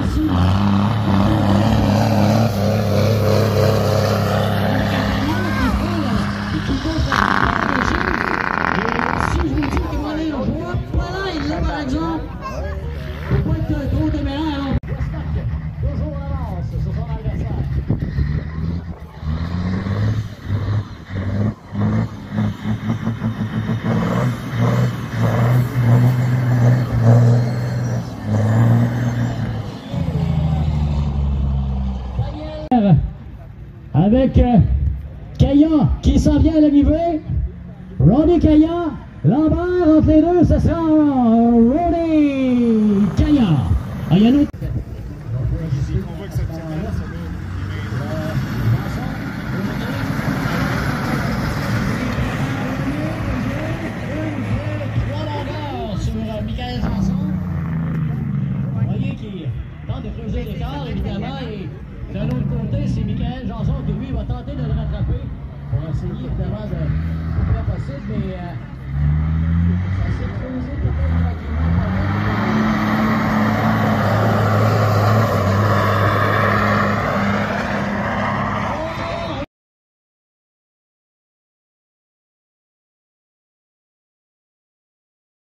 Avec Kaya qui s'en vient à l'arrivée. Ronnie Kaya, Lambert entre les deux, ce sera Ronnie Kaya. Ah, il y a un autre. Sur Michael Janson. Vous voyez qu'il tente de creuser l'écart, évidemment, et de l'autre côté, c'est Michael Janson qui, lui, va tenter de le rattraper pour essayer, évidemment, de le plus près possible, mais